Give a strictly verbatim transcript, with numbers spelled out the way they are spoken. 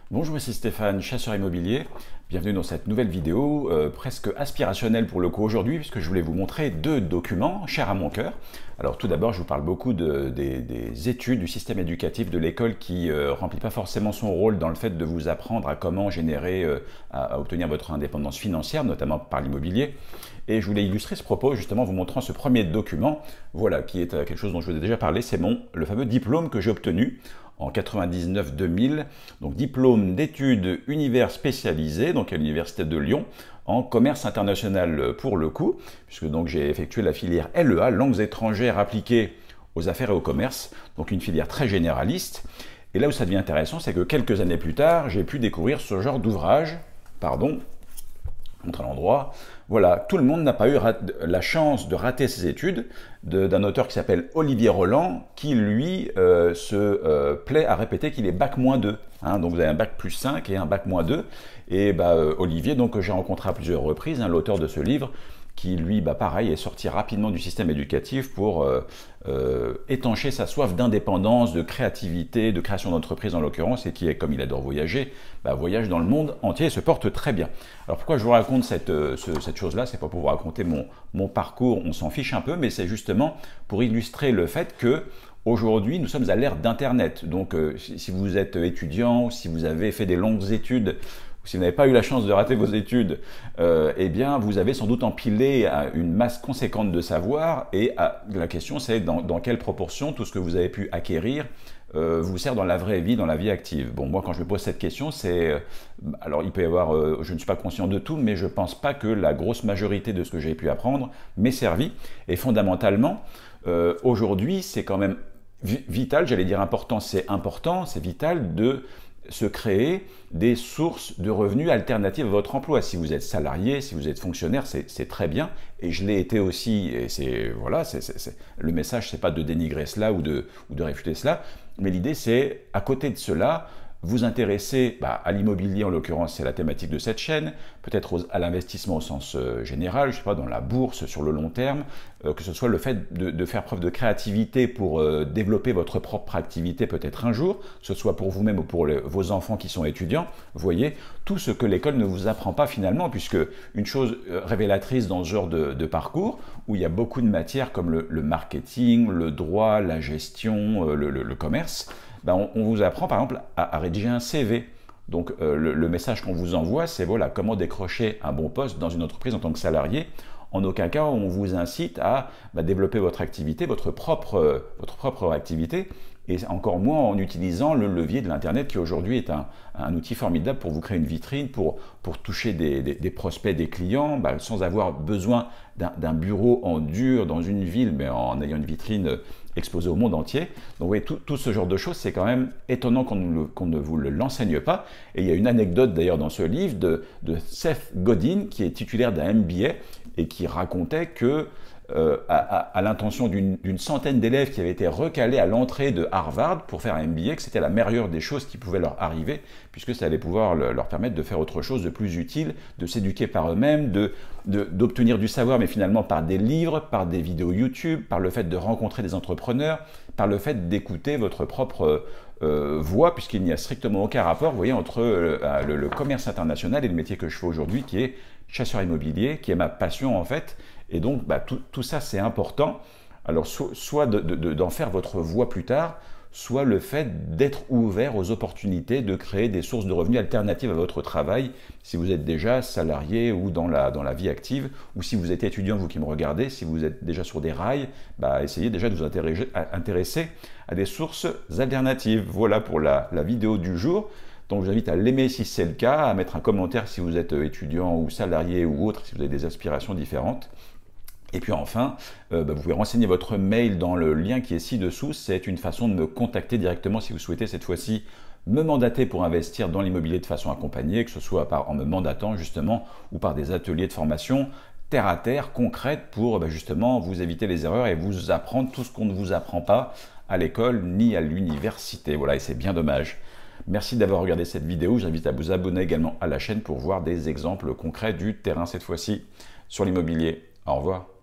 Bonjour, ici Stéphane, chasseur immobilier. Bienvenue dans cette nouvelle vidéo, euh, presque aspirationnelle pour le coup aujourd'hui, puisque je voulais vous montrer deux documents chers à mon cœur. Alors tout d'abord, je vous parle beaucoup de, des, des études du système éducatif de l'école qui ne euh, remplit pas forcément son rôle dans le fait de vous apprendre à comment générer, euh, à, à obtenir votre indépendance financière, notamment par l'immobilier. Et je voulais illustrer ce propos justement en vous montrant ce premier document, voilà, qui est euh, quelque chose dont je vous ai déjà parlé, c'est mon le fameux diplôme que j'ai obtenu en quatre-vingt-dix-neuf deux mille, donc diplôme d'études univers spécialisées, donc à l'université de Lyon, en commerce international pour le coup, puisque donc j'ai effectué la filière L E A, langues étrangères appliquées aux affaires et au commerce, donc une filière très généraliste. Et là où ça devient intéressant, c'est que quelques années plus tard, j'ai pu découvrir ce genre d'ouvrage, pardon, montre à l'endroit. Voilà, tout le monde n'a pas eu la chance de rater ses études d'un auteur qui s'appelle Olivier Roland, qui lui euh, se euh, plaît à répéter qu'il est bac moins deux. Hein, donc vous avez un bac plus cinq et un bac moins deux. Et bah, euh, Olivier, donc j'ai rencontré à plusieurs reprises, hein, l'auteur de ce livre, qui lui, bah, pareil, est sorti rapidement du système éducatif pour euh, euh, étancher sa soif d'indépendance, de créativité, de création d'entreprise en l'occurrence, et qui, est, comme il adore voyager, bah, voyage dans le monde entier et se porte très bien. Alors pourquoi je vous raconte cette, euh, ce, cette chose-là? C'est pas pour vous raconter mon, mon parcours, on s'en fiche un peu, mais c'est justement pour illustrer le fait que aujourd'hui, nous sommes à l'ère d'Internet. Donc, euh, si vous êtes étudiant, si vous avez fait des longues études, si vous n'avez pas eu la chance de rater vos études, euh, eh bien, vous avez sans doute empilé une masse conséquente de savoir. Et à, la question, c'est dans, dans quelle proportion tout ce que vous avez pu acquérir euh, vous sert dans la vraie vie, dans la vie active. Bon, moi, quand je me pose cette question, c'est... Euh, alors, il peut y avoir... Euh, je ne suis pas conscient de tout, mais je ne pense pas que la grosse majorité de ce que j'ai pu apprendre m'ait servi. Et fondamentalement, euh, aujourd'hui, c'est quand même vital, j'allais dire important, c'est important, c'est vital de se créer des sources de revenus alternatives à votre emploi. Si vous êtes salarié, si vous êtes fonctionnaire, c'est très bien. Et je l'ai été aussi. Et c'est voilà, c'est c'est le message, c'est pas de dénigrer cela ou de ou de réfuter cela, mais l'idée c'est à côté de cela, vous intéresser bah, à l'immobilier, en l'occurrence c'est la thématique de cette chaîne, peut-être à l'investissement au sens euh, général, je sais pas, dans la bourse sur le long terme, euh, que ce soit le fait de, de faire preuve de créativité pour euh, développer votre propre activité peut-être un jour, que ce soit pour vous-même ou pour les, vos enfants qui sont étudiants, vous voyez, tout ce que l'école ne vous apprend pas finalement, puisque une chose euh, révélatrice dans ce genre de, de parcours, où il y a beaucoup de matières comme le, le marketing, le droit, la gestion, euh, le, le, le commerce, ben on, on vous apprend par exemple à, à rédiger un C V. Donc euh, le, le message qu'on vous envoie, c'est voilà, comment décrocher un bon poste dans une entreprise en tant que salarié. En aucun cas on vous incite à bah, développer votre activité, votre propre, euh, votre propre activité, et encore moins en utilisant le levier de l'Internet qui aujourd'hui est un, un outil formidable pour vous créer une vitrine, pour, pour toucher des, des, des prospects, des clients, bah, sans avoir besoin d'un bureau en dur dans une ville, mais en ayant une vitrine exposée au monde entier. Donc vous voyez, tout, tout ce genre de choses, c'est quand même étonnant qu'on qu'on ne vous l'enseigne pas. Et il y a une anecdote d'ailleurs dans ce livre de, de Seth Godin, qui est titulaire d'un M B A et qui racontait que Euh, à, à, à l'intention d'une centaine d'élèves qui avaient été recalés à l'entrée de Harvard pour faire un M B A, que c'était la meilleure des choses qui pouvaient leur arriver, puisque ça allait pouvoir le, leur permettre de faire autre chose de plus utile, de s'éduquer par eux-mêmes, d'obtenir de, du savoir, mais finalement par des livres, par des vidéos YouTube, par le fait de rencontrer des entrepreneurs, par le fait d'écouter votre propre euh, voix, puisqu'il n'y a strictement aucun rapport, vous voyez, entre euh, le, le commerce international et le métier que je fais aujourd'hui, qui est chasseur immobilier, qui est ma passion en fait. Et donc, bah, tout, tout ça, c'est important. Alors, so, soit d'en de, de, d'en faire votre voie plus tard, soit le fait d'être ouvert aux opportunités de créer des sources de revenus alternatives à votre travail, si vous êtes déjà salarié ou dans la, dans la vie active, ou si vous êtes étudiant, vous qui me regardez, si vous êtes déjà sur des rails, bah, essayez déjà de vous intéresser à, intéresser à des sources alternatives. Voilà pour la, la vidéo du jour. Donc je vous invite à l'aimer si c'est le cas, à mettre un commentaire si vous êtes étudiant ou salarié ou autre, si vous avez des aspirations différentes. Et puis enfin, euh, bah, vous pouvez renseigner votre mail dans le lien qui est ci-dessous. C'est une façon de me contacter directement si vous souhaitez cette fois-ci me mandater pour investir dans l'immobilier de façon accompagnée, que ce soit par, en me mandatant justement ou par des ateliers de formation terre à terre, concrète, pour bah, justement vous éviter les erreurs et vous apprendre tout ce qu'on ne vous apprend pas à l'école ni à l'université. Voilà, et c'est bien dommage. Merci d'avoir regardé cette vidéo. J'invite à vous abonner également à la chaîne pour voir des exemples concrets du terrain cette fois-ci sur l'immobilier. Au revoir.